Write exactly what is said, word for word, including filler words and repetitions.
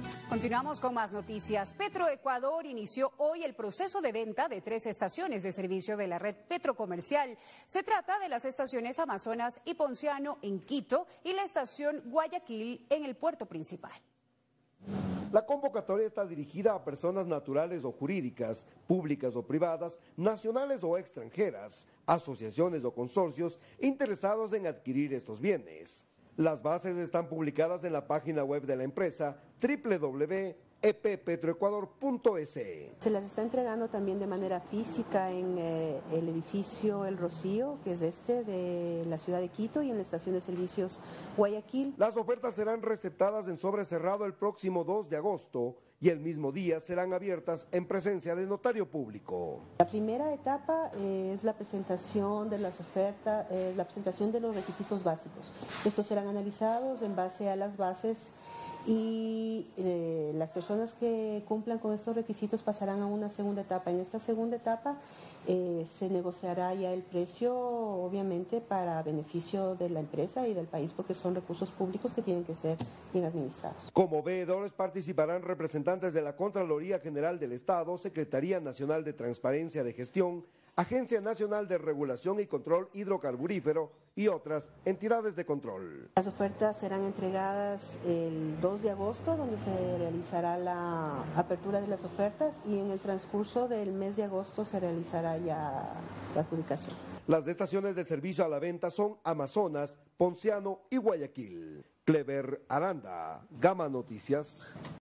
Continuamos con más noticias. Petroecuador inició hoy el proceso de venta de tres estaciones de servicio de la red petrocomercial. Se trata de las estaciones Amazonas y Ponciano en Quito y la estación Guayaquil en el puerto principal. La convocatoria está dirigida a personas naturales o jurídicas, públicas o privadas, nacionales o extranjeras, asociaciones o consorcios interesados en adquirir estos bienes. Las bases están publicadas en la página web de la empresa doble u doble u doble u punto e p petroecuador punto es. Se las está entregando también de manera física en eh, el edificio El Rocío, que es este de la ciudad de Quito, y en la estación de servicios Guayaquil. Las ofertas serán receptadas en sobre cerrado el próximo dos de agosto y el mismo día serán abiertas en presencia de notario público. La primera etapa eh, es la presentación de las ofertas, eh, la presentación de los requisitos básicos. Estos serán analizados en base a las bases y eh, las personas que cumplan con estos requisitos pasarán a una segunda etapa. En esta segunda etapa eh, se negociará ya el precio, obviamente, para beneficio de la empresa y del país, porque son recursos públicos que tienen que ser bien administrados. Como veedores participarán representantes de la Contraloría General del Estado, Secretaría Nacional de Transparencia de Gestión, Agencia Nacional de Regulación y Control Hidrocarburífero y otras entidades de control. Las ofertas serán entregadas el dos de agosto, donde se realizará la apertura de las ofertas, y en el transcurso del mes de agosto se realizará ya la adjudicación. Las estaciones de servicio a la venta son Amazonas, Ponciano y Guayaquil. Clever Aranda, Gama Noticias.